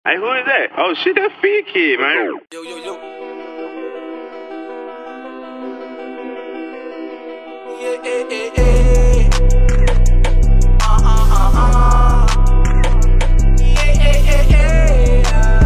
Hey, who is that? Oh shit, that Feed Kid, man. Yo, yo, yo. Yeah, yeah, yeah, yeah. Yeah, yeah, yeah,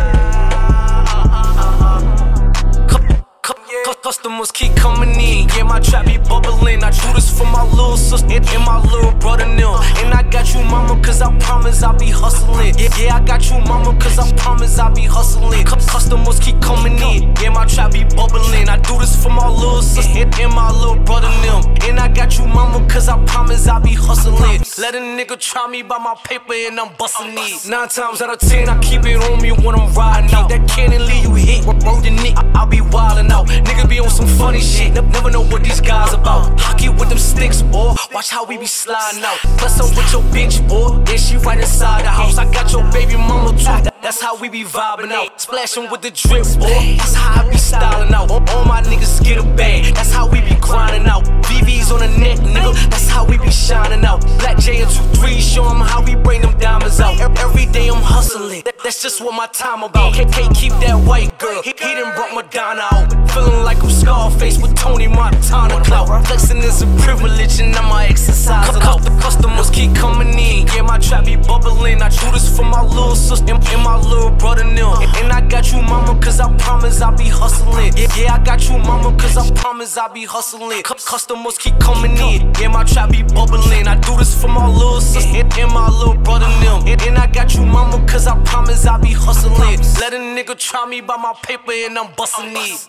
yeah. Customers keep coming in. Yeah, my trap be bubbling. I do this for my little sister and my little brother now. And I got you, mama, cause I promise I'll be hustling. Yeah, I got you, mama, cause I promise I'll be hustling. Customers keep coming in. Yeah, my trap be bubbling. I do this for my little sister and my little brother now. And I got you, mama, cause I promise I'll be hustling. Let a nigga try me by my paper and I'm busting these. 9 times out of 10, I keep it on me when I'm riding out. That cannon leave you hit, roll the knee, I'll be wildin' out. Nigga be on some funny shit, never know what these guys about. Hockey with them sticks, boy, watch how we be sliding out. Plus up with your bitch, boy, yeah, she right inside the house. I got your baby mama too, that's how we be vibing out. Splashing with the drip, boy, that's how I be styling out. All my niggas get a bag, that's how we be grinding out. VV's on the neck, nigga, that's how we be shining out. Black J and 2-3, show them how we bring them diamonds out. Every day I'm hustling, that's just what my time about. Can't keep that white girl, he done brought Madonna out. Feeling like I'm Scarface with Tony Montana clout. Flexing is a privilege and I'ma exercise it out. The customers keep coming in, yeah, my trap be bubbling. I do this for my little sister and my little brother now. And I got you, mama, cause I promise I'll be hustling. Yeah, I got you, mama, cause I promise I'll be hustling. Customers keep coming in, yeah, my trap be bubbling. I do this for my little sister and my little brother now. And I got you, mama, cause I promise I'll be hustling. Let a nigga try me by my paper and I'm busting these.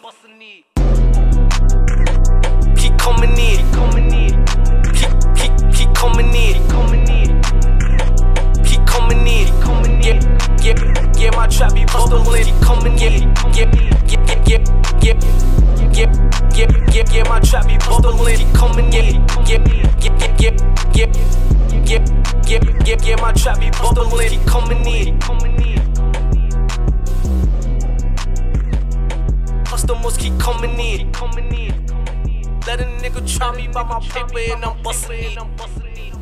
Keep coming in, keep coming in, keep coming in, yeah, my trap be bubbling. Keep coming in, yeah, my trap be bubbling. Keep coming in, yeah, my trap be bubbling. Keep coming in. Customers keep coming in. Let a nigga try me by my paper and I'm busting it.